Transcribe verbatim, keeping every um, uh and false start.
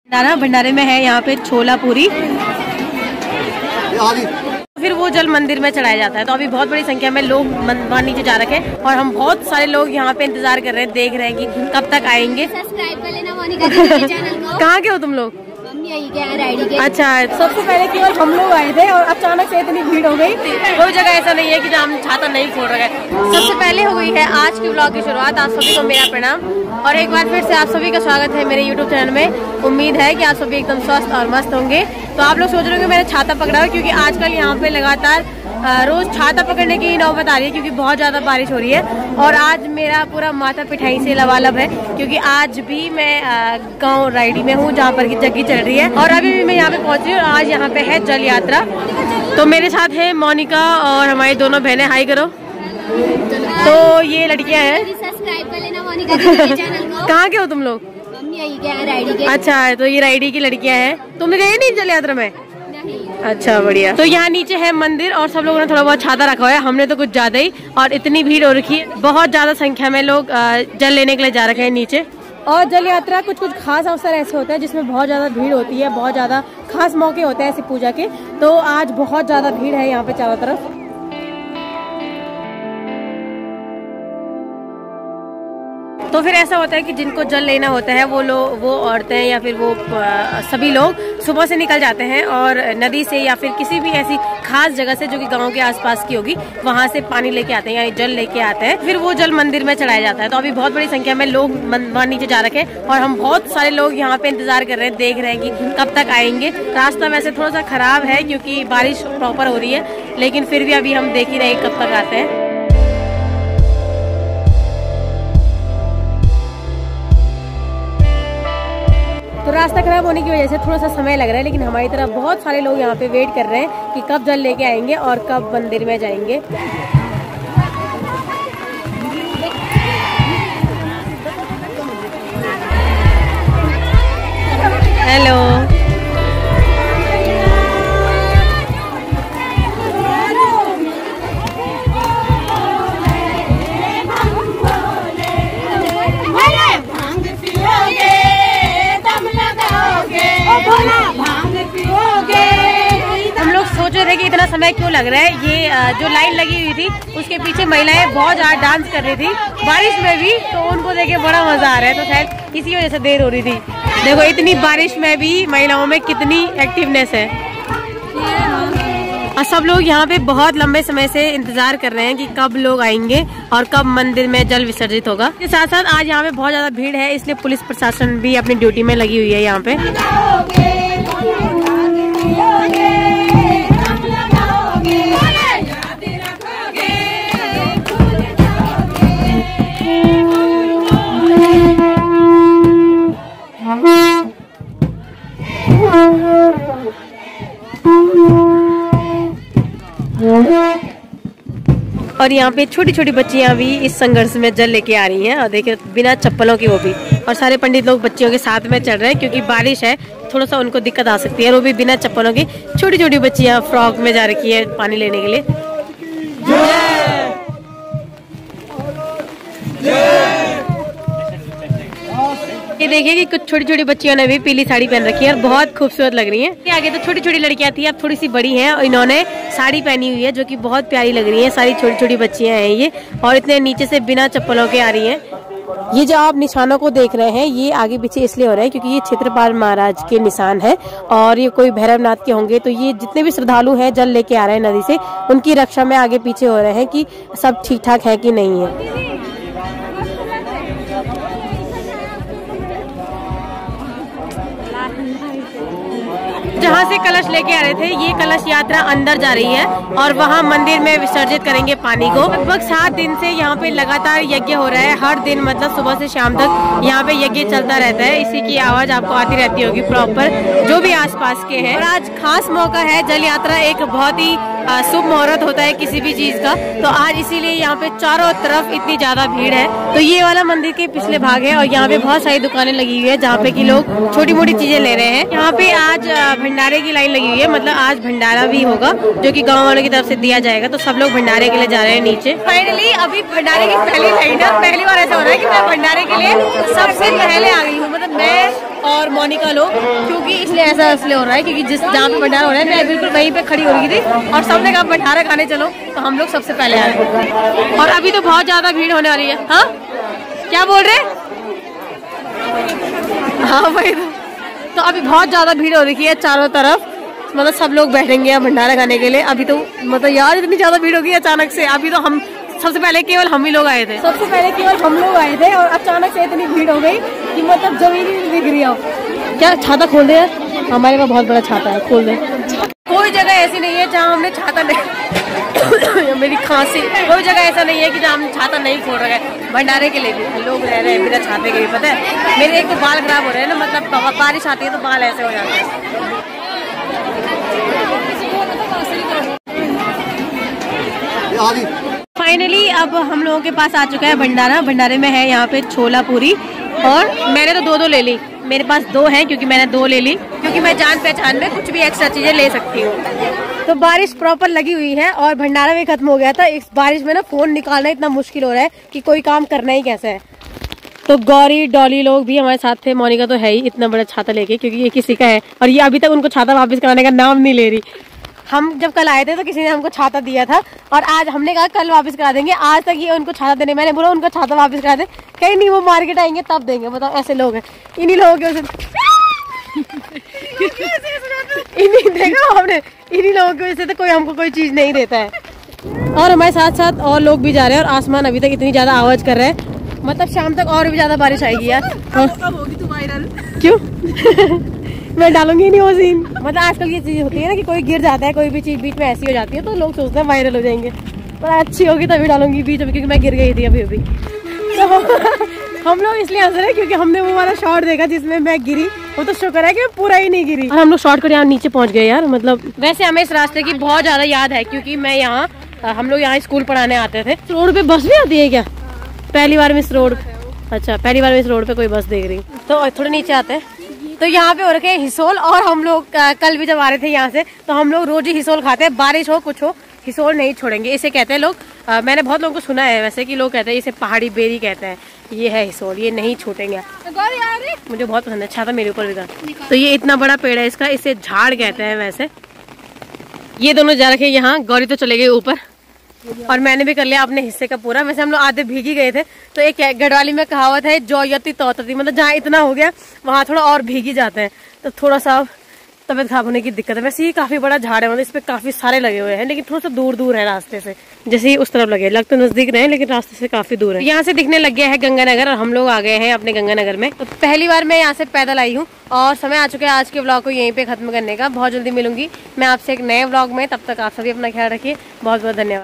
भंडारा भंडारे में है यहाँ पे छोला पूरी, फिर वो जल मंदिर में चढ़ाया जाता है। तो अभी बहुत बड़ी संख्या में लोग वहाँ नीचे जा रखे हैं और हम बहुत सारे लोग यहाँ पे इंतजार कर रहे हैं, देख रहे हैं कि कब तक आएंगे। सब्सक्राइब कर लेना मोनिका के चैनल को। कहाँ के हो तुम लोग? अच्छा, सबसे पहले केवल हम लोग आए थे और अचानक से इतनी भीड़ हो गई। कोई जगह ऐसा नहीं है कि जहाँ हम छाता नहीं छोड़ रहे हैं। सबसे पहले हो गई है आज की व्लॉग की शुरुआत। आप सभी को मेरा प्रणाम और एक बार फिर से आप सभी का स्वागत है मेरे यूट्यूब चैनल में। उम्मीद है कि आप सभी एकदम स्वस्थ और मस्त होंगे। तो आप लोग सोच रहे होंगे मैंने छाता पकड़ा है, क्योंकि आजकल यहाँ पे लगातार रोज छाता पकड़ने की नौबत आ रही है, क्योंकि बहुत ज्यादा बारिश हो रही है। और आज मेरा पूरा माथा पिठाई से लबालब है, क्योंकि आज भी मैं गांव रायडी में हूँ जहाँ पर की जग्गी चल रही है और अभी भी मैं यहाँ पे पहुंची हूँ। आज यहाँ पे है जल यात्रा। तो मेरे साथ है मोनिका और हमारी दोनों बहनें। हाई करो। तो ये लड़कियाँ हैं, सब्सक्राइब कर लेना मोनिका के चैनल को। कहाँ के हो तुम लोग? अच्छा, तो ये रायडी की लड़कियाँ हैं। तुम गए नहीं जल यात्रा में? अच्छा, बढ़िया। तो यहाँ नीचे है मंदिर और सब लोगों ने थोड़ा बहुत छाता रखा हुआ है, हमने तो कुछ ज्यादा ही। और इतनी भीड़ हो रखी है, बहुत ज्यादा संख्या में लोग जल लेने के लिए जा रखे हैं नीचे। और जल यात्रा कुछ कुछ खास अवसर ऐसे होते हैं जिसमें बहुत ज्यादा भीड़ होती है, बहुत ज्यादा खास मौके होते हैं ऐसी पूजा के। तो आज बहुत ज्यादा भीड़ है यहाँ पे चारों तरफ। तो फिर ऐसा होता है कि जिनको जल लेना होता है वो लोग, वो औरतें या फिर वो आ, सभी लोग सुबह से निकल जाते हैं और नदी से या फिर किसी भी ऐसी खास जगह से जो कि गांव के आसपास की होगी वहां से पानी लेके आते हैं, यानी जल लेके आते हैं। फिर वो जल मंदिर में चढ़ाया जाता है। तो अभी बहुत बड़ी संख्या में लोग वहाँ नीचे जा रखे हैं और हम बहुत सारे लोग यहाँ पे इंतजार कर रहे हैं, देख रहे हैं कि कब तक आएंगे। रास्ता वैसे थोड़ा सा खराब है क्योंकि बारिश प्रॉपर हो रही है, लेकिन फिर भी अभी हम देख ही रहे कब तक आते हैं। तो रास्ता खराब होने की वजह से थोड़ा सा समय लग रहा है, लेकिन हमारी तरफ बहुत सारे लोग यहाँ पे वेट कर रहे हैं कि कब जल लेके आएंगे और कब मंदिर में जाएंगे। हेलो, हम लोग सोच रहे थे कि इतना समय क्यों लग रहा है। ये जो लाइन लगी हुई थी उसके पीछे महिलाएं बहुत ज्यादा डांस कर रही थी बारिश में भी, तो उनको देख के बड़ा मजा आ रहा है। तो शायद इसी वजह से देर हो रही थी। देखो इतनी बारिश में भी महिलाओं में कितनी एक्टिवनेस है। और सब लोग यहाँ पे बहुत लंबे समय से इंतजार कर रहे हैं कि कब लोग आएंगे और कब मंदिर में जल विसर्जित होगा। इसके साथ साथ आज यहाँ पे बहुत ज्यादा भीड़ है, इसलिए पुलिस प्रशासन भी अपनी ड्यूटी में लगी हुई है यहाँ पे। और यहाँ पे छोटी छोटी बच्चियां भी इस संघर्ष में जल लेके आ रही हैं और देखिए बिना चप्पलों की वो भी। और सारे पंडित लोग बच्चियों के साथ में चल रहे हैं क्योंकि बारिश है, थोड़ा सा उनको दिक्कत आ सकती है। वो भी बिना चप्पलों की छोटी छोटी बच्चियां फ्रॉक में जा रखी है पानी लेने के लिए। ये देखिए कि कुछ छोटी छोटी बच्चियों ने भी पीली साड़ी पहन रखी है और बहुत खूबसूरत लग रही हैं। आगे तो छोटी छोटी लड़कियां थी, अब थोड़ी सी बड़ी हैं और इन्होंने साड़ी पहनी हुई है जो कि बहुत प्यारी लग रही है। सारी छोटी छोटी बच्चियां हैं ये, और इतने नीचे से बिना चप्पलों के आ रही हैं। ये जो आप निशानों को देख रहे हैं ये आगे पीछे इसलिए हो रहे हैं क्योंकि ये क्षेत्रपाल महाराज के निशान है और ये कोई भैरवनाथ के होंगे। तो ये जितने भी श्रद्धालु हैं जल लेके आ रहे हैं नदी से, उनकी रक्षा में आगे पीछे हो रहे हैं कि सब ठीक ठाक है कि नहीं है। जहाँ से कलश लेके आ रहे थे, ये कलश यात्रा अंदर जा रही है और वहाँ मंदिर में विसर्जित करेंगे पानी को। लगभग सात दिन से यहाँ पे लगातार यज्ञ हो रहा है, हर दिन मतलब सुबह से शाम तक यहाँ पे यज्ञ चलता रहता है। इसी की आवाज आपको आती रहती होगी प्रॉपर, जो भी आसपास के हैं। और आज खास मौका है, जल यात्रा एक बहुत ही शुभ मुहूर्त होता है किसी भी चीज का, तो आज इसीलिए यहाँ पे चारों तरफ इतनी ज्यादा भीड़ है। तो ये वाला मंदिर के पिछले भाग है और यहाँ पे बहुत सारी दुकानें लगी हुई है जहाँ पे कि लोग छोटी मोटी चीजें ले रहे हैं। यहाँ पे आज भंडारे की लाइन लगी हुई है, मतलब आज भंडारा भी होगा जो कि गांव वालों की तरफ से दिया जाएगा। तो सब लोग भंडारे के लिए जा रहे हैं नीचे। फाइनली अभी भंडारे की पहली लाइन है। पहली बार ऐसा हो रहा है कि मैं भंडारे के लिए सबसे पहले आ गई हूँ, मतलब मैं और मोनिका लोग, क्योंकि इसलिए ऐसा इसलिए हो रहा है क्योंकि जिस जहाँ पे भंडारा हो रहा है मैं बिल्कुल वहीं पे खड़ी हो रही थी और सबने कहा भंडारा खाने चलो, तो हम लोग सबसे पहले आए। और अभी तो बहुत ज्यादा भीड़ होने वाली है। हाँ क्या बोल रहे? हाँ वही तो, तो अभी बहुत ज्यादा भीड़ हो रही है चारों तरफ, मतलब सब लोग बैठेंगे भंडारा खाने के लिए। अभी तो मतलब यार इतनी ज्यादा भीड़ होगी अचानक से। अभी तो हम सबसे पहले केवल हम ही लोग आए थे, सबसे पहले केवल हम लोग आए थे और अचानक से इतनी भीड़ हो गई कि मतलब जमीन ही नहीं दिख रही हो। क्या छाता खोल दे यार, हमारे पास बहुत बड़ा छाता है, खोल दे। कोई जगह ऐसी नहीं है जहाँ हमने छाता नहीं मेरी खांसी, कोई जगह ऐसा नहीं है कि जहाँ हमने छाता नहीं खोल रखा है। भंडारे के लिए भी लोग रह रहे हैं बिना छाते के भी। पता है मेरे एक तो बाल खराब हो रहे हैं ना, मतलब बारिश आती है तो बाल ऐसे हो जाते हैं। फाइनली अब हम लोगों के पास आ चुका है भंडारा। भंडारे में है यहाँ पे छोला पूरी, और मैंने तो दो दो ले ली, मेरे पास दो है क्योंकि मैंने दो ले ली, क्योंकि मैं जान पहचान में कुछ भी एक्स्ट्रा चीजें ले सकती हूँ। तो बारिश प्रॉपर लगी हुई है और भंडारा भी खत्म हो गया था। इस बारिश में ना फोन निकालना इतना मुश्किल हो रहा है कि कोई काम करना ही कैसे है। तो गौरी डॉली लोग भी हमारे साथ थे, मोनिका तो है ही इतना बड़ा छाता लेके, क्योंकि ये किसी का है और ये अभी तक उनको छाता वापस कराने का नाम नहीं ले रही। हम जब कल आए थे तो किसी ने हमको छाता दिया था और आज हमने कहा कल वापस करा देंगे, आज तक ये उनको छाता देने, मैंने बोला उनको छाता वापस करा दे, कहीं नहीं वो मार्केट आएंगे तब देंगे। बताओ ऐसे लोग हैं, इन्हीं लोगों के वजह इन्हीं देखो हमने इन्हीं लोगों की वजह से तो कोई हमको कोई चीज नहीं देता है। और हमारे साथ साथ और लोग भी जा रहे हैं और आसमान अभी तक इतनी ज्यादा आवाज कर रहा है, मतलब शाम तक और भी ज्यादा बारिश आएगी यार। कब होगी तू वायरल? क्यों? मैं डालूंगी नहीं वो सीन। मतलब आजकल ये चीज होती है ना कि कोई गिर जाता है, कोई भी चीज बीच में ऐसी हो जाती है तो लोग सोचते हैं वायरल हो जाएंगे, पर अच्छी होगी तभी डालूंगी बीच में, क्योंकि मैं गिर गई थी अभी अभी। तो हम लोग इसलिए हंस रहे हैं क्योंकि हमने वो वाला शॉट देखा जिसमें मैं गिरी, वो तो शुक्र है कि पूरा ही नहीं गिरी। और हम लोग शॉर्ट कर यहाँ नीचे पहुंच गए यार। मतलब वैसे हमें इस रास्ते की बहुत ज्यादा याद है क्योंकि मैं यहाँ हम लोग यहाँ स्कूल पढ़ाने आते थे। रोड पे बस भी आती है क्या? पहली बार में इस रोड, अच्छा पहली बार में इस रोड पे कोई बस देख रही। तो थोड़े नीचे आते हैं तो यहाँ पे हो रखे हिसोल, और हम लोग कल भी जब आ रहे थे यहाँ से तो हम लोग रोज ही हिसोल खाते हैं, बारिश हो कुछ हो हिसोल नहीं छोड़ेंगे। इसे कहते हैं लोग, आ, मैंने बहुत लोगों को सुना है वैसे कि लोग कहते हैं इसे पहाड़ी बेरी कहते हैं। ये है हिसोल, ये नहीं छूटेंगे। मुझे बहुत पसंद है, छाता मेरे ऊपर भी था। तो ये इतना बड़ा पेड़ है इसका, इसे झाड़ कहते हैं वैसे। ये दोनों जा रखे यहाँ, गौरी तो चले गए ऊपर और मैंने भी कर लिया अपने हिस्से का पूरा। वैसे हम लोग आधे भीगी गए थे, तो एक गढ़वाली में कहावत है जो यति तौतती, मतलब जहाँ इतना हो गया वहाँ थोड़ा और भीगी जाते हैं, तो थोड़ा सा तबियत खराब होने की दिक्कत है। वैसे ये काफी बड़ा झाड़ है, मतलब इस पे काफी सारे लगे हुए हैं, लेकिन थोड़ा सा दूर दूर है रास्ते से, जैसे ही उस तरफ लगे, लगते नजदीक रहे लेकिन रास्ते से काफी दूर है। यहाँ से दिखने लग गया है गंगानगर और हम लोग आ गए हैं अपने गंगानगर में। तो पहली बार मैं यहाँ से पैदल आई हूँ और समय आ चुका है आज के व्लॉग को यहीं पे खत्म करने का। बहुत जल्दी मिलूंगी मैं आपसे एक नए व्लॉग में, तब तक आप सभी अपना ख्याल रखिए। बहुत बहुत धन्यवाद।